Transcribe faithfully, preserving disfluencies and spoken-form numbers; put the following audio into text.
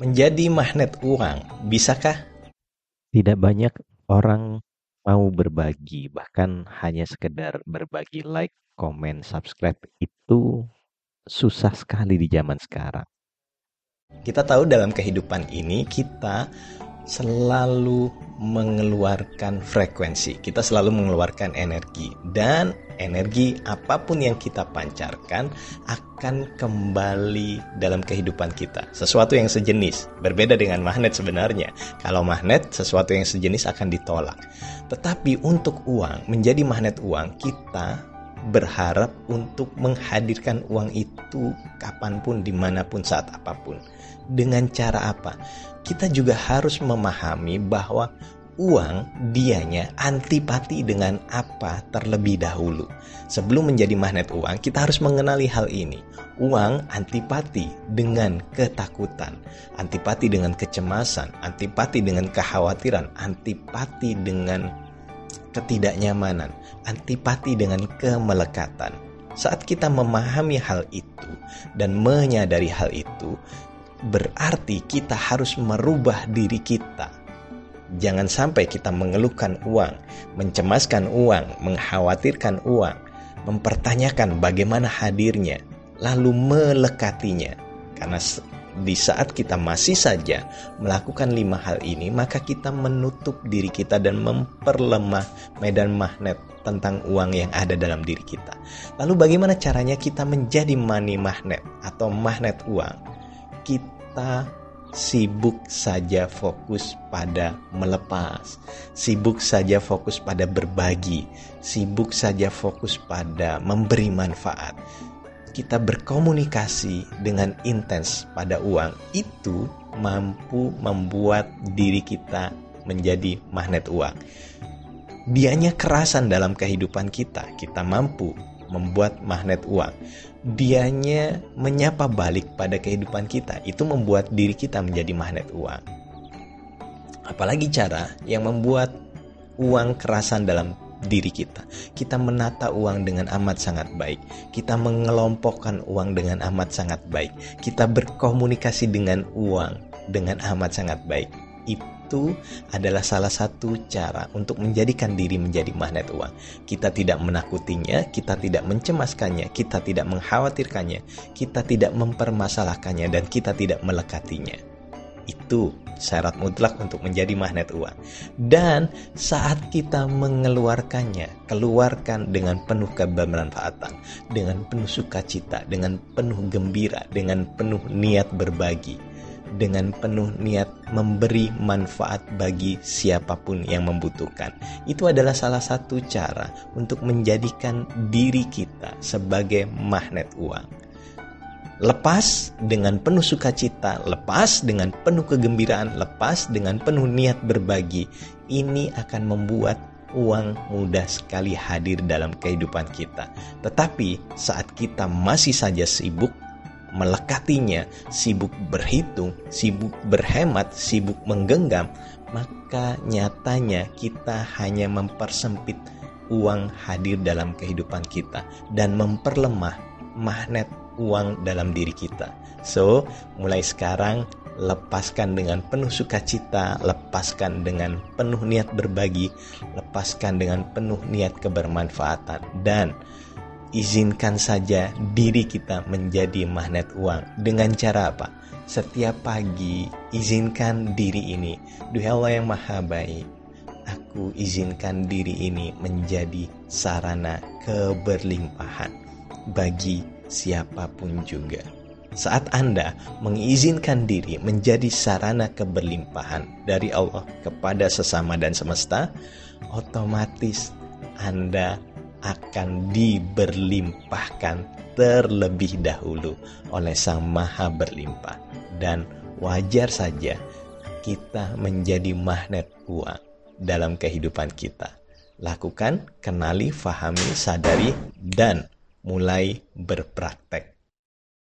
menjadi magnet uang, bisakah? Tidak banyak orang mau berbagi, bahkan hanya sekedar berbagi like, komen, subscribe itu susah sekali di zaman sekarang. Kita tahu dalam kehidupan ini kita selalu mengeluarkan frekuensi, kita selalu mengeluarkan energi, dan energi apapun yang kita pancarkan akan kembali dalam kehidupan kita. Sesuatu yang sejenis, berbeda dengan magnet sebenarnya. Kalau magnet, sesuatu yang sejenis akan ditolak. Tetapi untuk uang, menjadi magnet uang, kita berharap untuk menghadirkan uang itu kapanpun, dimanapun, saat apapun. Dengan cara apa? Kita juga harus memahami bahwa uang dianya antipati dengan apa terlebih dahulu. Sebelum menjadi magnet uang, kita harus mengenali hal ini. Uang antipati dengan ketakutan, antipati dengan kecemasan, antipati dengan kekhawatiran, antipati dengan ketidaknyamanan, antipati dengan kemelekatan. Saat kita memahami hal itu dan menyadari hal itu, berarti kita harus merubah diri kita. Jangan sampai kita mengeluhkan uang, mencemaskan uang, mengkhawatirkan uang, mempertanyakan bagaimana hadirnya, lalu melekatinya. Karena di saat kita masih saja melakukan lima hal ini, maka kita menutup diri kita dan memperlemah medan magnet tentang uang yang ada dalam diri kita. Lalu bagaimana caranya kita menjadi money magnet atau magnet uang? Kita sibuk saja fokus pada melepas, sibuk saja fokus pada berbagi, sibuk saja fokus pada memberi manfaat. Kita berkomunikasi dengan intens pada uang, itu mampu membuat diri kita menjadi magnet uang. Dianya kerasan dalam kehidupan kita, kita mampu membuat magnet uang. Dianya menyapa balik pada kehidupan kita, itu membuat diri kita menjadi magnet uang. Apalagi cara yang membuat uang kerasan dalam diri kita. Kita menata uang dengan amat sangat baik. Kita mengelompokkan uang dengan amat sangat baik. Kita berkomunikasi dengan uang dengan amat sangat baik. Itu adalah salah satu cara untuk menjadikan diri menjadi magnet uang. Kita tidak menakutinya, kita tidak mencemaskannya, kita tidak mengkhawatirkannya, kita tidak mempermasalahkannya, dan kita tidak melekatinya. Itu syarat mutlak untuk menjadi magnet uang. Dan saat kita mengeluarkannya, keluarkan dengan penuh kebermanfaatan, dengan penuh sukacita, dengan penuh gembira, dengan penuh niat berbagi, dengan penuh niat memberi manfaat bagi siapapun yang membutuhkan. Itu adalah salah satu cara untuk menjadikan diri kita sebagai magnet uang. Lepas dengan penuh sukacita, lepas dengan penuh kegembiraan, lepas dengan penuh niat berbagi. Ini akan membuat uang mudah sekali hadir dalam kehidupan kita. Tetapi saat kita masih saja sibuk melekatinya, sibuk berhitung, sibuk berhemat, sibuk menggenggam, maka nyatanya kita hanya mempersempit uang hadir dalam kehidupan kita dan memperlemah magnet uang dalam diri kita. So, mulai sekarang lepaskan dengan penuh sukacita, lepaskan dengan penuh niat berbagi, lepaskan dengan penuh niat kebermanfaatan, dan izinkan saja diri kita menjadi magnet uang. Dengan cara apa? Setiap pagi izinkan diri ini, duhai Allah yang maha baik, aku izinkan diri ini menjadi sarana keberlimpahan bagi siapapun juga. Saat Anda mengizinkan diri menjadi sarana keberlimpahan dari Allah kepada sesama dan semesta, otomatis Anda akan diberlimpahkan terlebih dahulu oleh Sang Maha Berlimpah. Dan wajar saja kita menjadi magnet uang dalam kehidupan kita. Lakukan, kenali, fahami, sadari, dan mulai berpraktek.